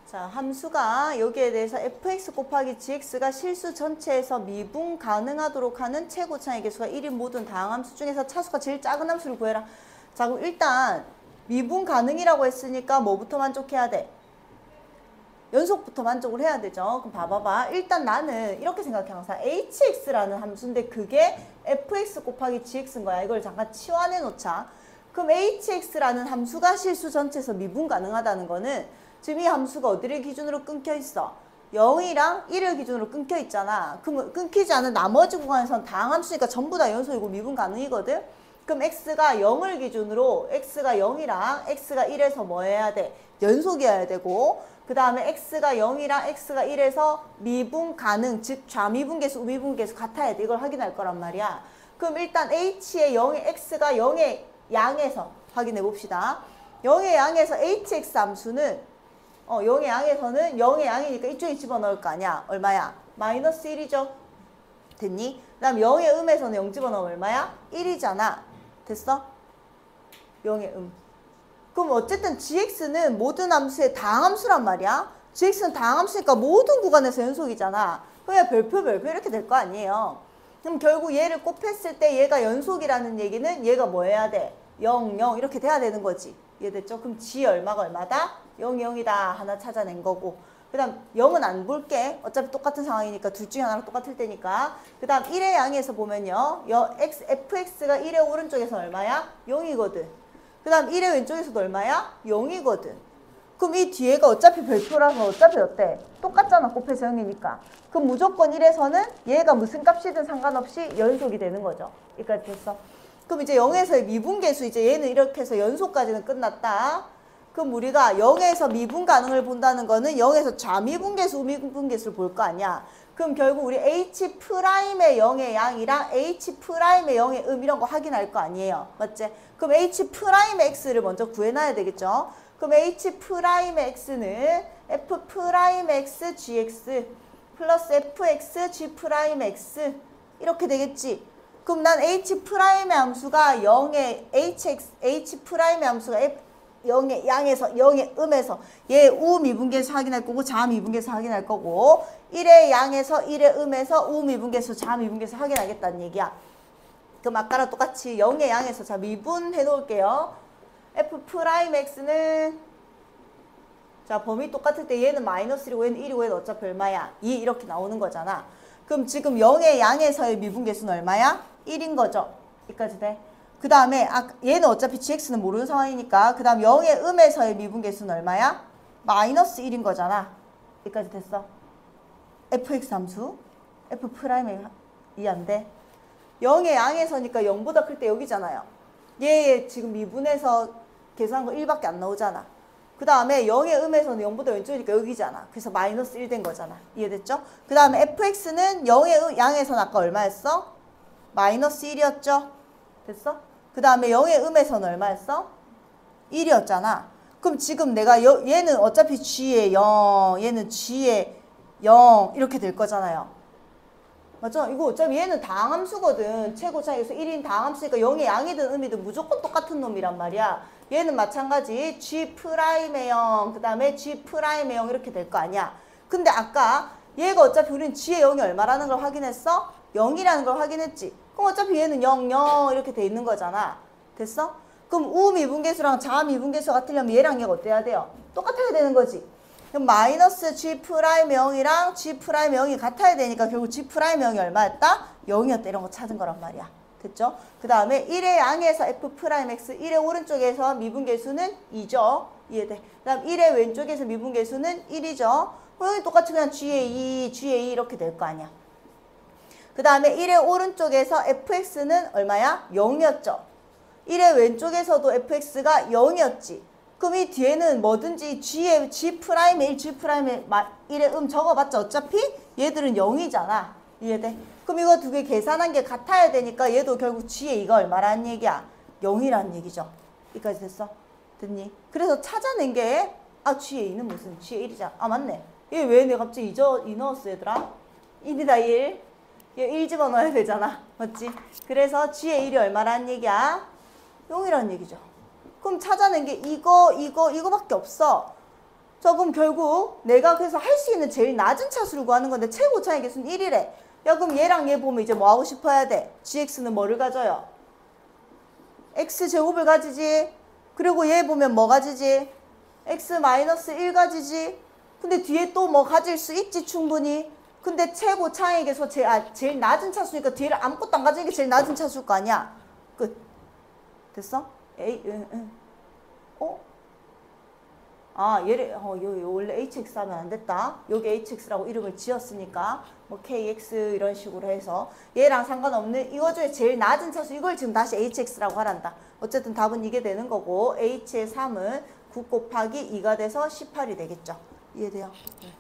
자, 함수가 여기에 대해서 fx 곱하기 gx가 실수 전체에서 미분 가능하도록 하는 최고차의 개수가 1인 모든 다항함수 중에서 차수가 제일 작은 함수를 구해라. 자, 그럼 일단 미분 가능이라고 했으니까 뭐부터 만족해야 돼? 연속부터 만족을 해야 되죠. 그럼 봐봐봐. 일단 나는 이렇게 생각해. 항상 hx라는 함수인데 그게 fx 곱하기 gx인 거야. 이걸 잠깐 치환해 놓자. 그럼 hx라는 함수가 실수 전체에서 미분 가능하다는 거는 지금 이 함수가 어디를 기준으로 끊겨 있어? 0이랑 1을 기준으로 끊겨 있잖아. 그럼 끊기지 않은 나머지 구간에서는 다항함수니까 전부 다 연속이고 미분 가능이거든? 그럼 x가 0을 기준으로 x가 0이랑 x가 1에서 뭐 해야 돼? 연속이어야 되고 그 다음에 x가 0이랑 x가 1에서 미분 가능, 즉 좌미분계수, 우미분계수 같아야 돼. 이걸 확인할 거란 말이야. 그럼 일단 h의 0의 x가 0의 양에서 확인해 봅시다. 0의 양에서 hx 함수는 0의 양에서는 0의 양이니까 이쪽에 집어넣을 거 아니야. 얼마야? 마이너스 1이죠. 됐니? 그 다음 0의 음에서는 0 집어넣으면 얼마야? 1이잖아. 됐어? 0의 그럼 어쨌든 gx는 모든 함수의 다항함수란 말이야. gx는 다항함수니까 모든 구간에서 연속이잖아. 그냥 별표 이렇게 될 거 아니에요. 그럼 결국 얘를 곱했을 때 얘가 연속이라는 얘기는 얘가 뭐 해야 돼? 0, 0 이렇게 돼야 되는 거지. 이해됐죠? 그럼 g 얼마가 얼마다? 0, 0이다. 하나 찾아낸 거고. 그 다음 0은 안 볼게. 어차피 똑같은 상황이니까 둘 중에 하나랑 똑같을 테니까. 그 다음 1의 양에서 보면요. fx가 1의 오른쪽에서 얼마야? 0이거든. 그 다음 1의 왼쪽에서도 얼마야? 0이거든. 그럼 이 뒤에가 어차피 별표라서 어차피 어때? 똑같잖아. 곱해서 0이니까. 그럼 무조건 1에서는 얘가 무슨 값이든 상관없이 연속이 되는 거죠. 여기까지 됐어. 그럼 이제 0에서의 미분계수, 이제 얘는 이렇게 해서 연속까지는 끝났다. 그럼 우리가 0에서 미분 가능을 본다는 거는 0에서 좌미분계수, 우미분계수를 볼 거 아니야. 그럼 결국 우리 H'의 0의 양이랑 H'의 0의 이런 거 확인할 거 아니에요. 맞지? 그럼 H'의 X를 먼저 구해놔야 되겠죠. 그럼 H'의 X는 F'X GX 플러스 FX G'X 이렇게 되겠지. 그럼 난 H'의 함수가 0의 H'의 함수가 0의 양에서 0의 음에서 얘 우미분계수 확인할 거고 좌미분계수 확인할 거고 1의 양에서 1의 음에서 우미분계수 좌미분계수 확인하겠다는 얘기야. 그럼 아까랑 똑같이 0의 양에서 자 미분해 놓을게요. F'X는 자 범위 똑같을 때 얘는 마이너스 1이고 얘는 1이고 얘는 어차피 얼마야? 2 이렇게 나오는 거잖아. 그럼 지금 0의 양에서의 미분계수는 얼마야? 1인 거죠. 여기까지 돼. 그 다음에 얘는 어차피 gx는 모르는 상황이니까 그 다음 0의 음에서의 미분계수는 얼마야? 마이너스 1인 거잖아. 여기까지 됐어. fx 함수 F'이 이해한대. 0의 양에서니까 0보다 클 때 여기잖아요. 얘 지금 미분해서 계산한 거 1밖에 안 나오잖아. 그 다음에 0의 음에서는 0보다 왼쪽이니까 여기잖아. 그래서 마이너스 1 된 거잖아. 이해됐죠? 그 다음에 fx는 0의 양에서는 아까 얼마였어? 마이너스 1이었죠? 됐어? 그 다음에 0의 음에서는 얼마였어? 1이었잖아. 그럼 지금 내가 얘는 어차피 g의 0, 얘는 g의 0 이렇게 될 거잖아요. 맞죠? 이거 어차피 얘는 다항함수거든. 최고차에서 1인 다항함수니까 0의 양이든 음이든 무조건 똑같은 놈이란 말이야. 얘는 마찬가지 G'의 0, 그 다음에 G'의 0 이렇게 될 거 아니야. 근데 아까 얘가 어차피 우리는 G의 0이 얼마라는 걸 확인했어? 0이라는 걸 확인했지. 그럼 어차피 얘는 0, 0 이렇게 돼 있는 거잖아. 됐어? 그럼 우미분계수랑 좌미분계수 같으려면 얘랑 얘가 어때야 돼요? 똑같아야 되는 거지. 그럼 마이너스 G'의 0이랑 G'의 0이 같아야 되니까 결국 G'의 0이 얼마였다? 0이었다. 이런 거 찾은 거란 말이야. 됐죠? 그 다음에 1의 양에서 F'X 1의 오른쪽에서 미분계수는 2죠. 이해돼? 그 다음 1의 왼쪽에서 미분계수는 1이죠. 여기 똑같이 그냥 G의 2 이렇게 될 거 아니야. 그 다음에 1의 오른쪽에서 fx는 얼마야? 0이었죠. 1의 왼쪽에서도 fx가 0이었지. 그럼 이 뒤에는 뭐든지 G'의 1, G'의 1의 적어봤자 어차피 얘들은 0이잖아. 이해돼? 그럼 이거 두 개 계산한 게 같아야 되니까 얘도 결국 G의 2가 얼마라는 얘기야? 0이라는 얘기죠. 여기까지 됐어? 됐니? 그래서 찾아낸 게 G의 2는 무슨? G의 1이잖아. 맞네. 얘 왜 내가 갑자기 2 넣었어 얘들아? 1이다 1. 얘 1 집어넣어야 되잖아. 맞지? 그래서 G의 1이 얼마라는 얘기야? 0이라는 얘기죠. 그럼 찾아낸 게 이거밖에 없어. 자, 그럼 결국 내가 그래서 할 수 있는 제일 낮은 차수를 구하는 건데 최고 차이 개수는 1이래. 야, 그럼 얘랑 얘 보면 이제 뭐 하고 싶어야 돼? gx는 뭐를 가져요? x제곱을 가지지. 그리고 얘 보면 뭐 가지지? x-1 가지지. 근데 뒤에 또 뭐 가질 수 있지 충분히. 근데 최고 차이 개수 제일 낮은 차수니까 뒤를 아무것도 안 가지는 게 제일 낮은 차수일 거 아니야. 끝. 됐어? 에이, 어? 아, 얘를, 요 원래 hx 하면 안 됐다. 여기 hx라고 이름을 지었으니까, 뭐, kx 이런 식으로 해서, 얘랑 상관없는 이거 중에 제일 낮은 차수, 이걸 지금 다시 hx라고 하란다. 어쨌든 답은 이게 되는 거고, h의 3은 9 곱하기 2가 돼서 18이 되겠죠. 이해돼요? 네.